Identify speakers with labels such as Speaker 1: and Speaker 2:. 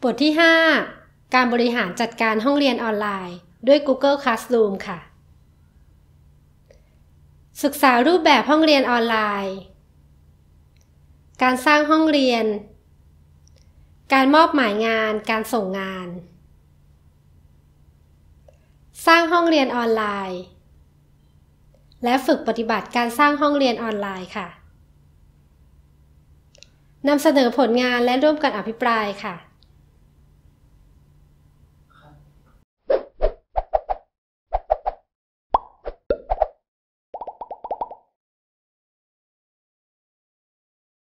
Speaker 1: ทที่ 5 การบริหารจัดการห้องเรียนออนไลน์ด้วย Google Classroom ค่ะ ศึกษารูปแบบห้องเรียนออนไลน์ การสร้างห้องเรียน การมอบหมายงาน การส่งงาน สร้างห้องเรียนออนไลน์ และฝึกปฏิบัติการสร้างห้องเรียนออนไลน์ค่ะ นำเสนอผลงานและร่วมกันอภิปรายค่ะ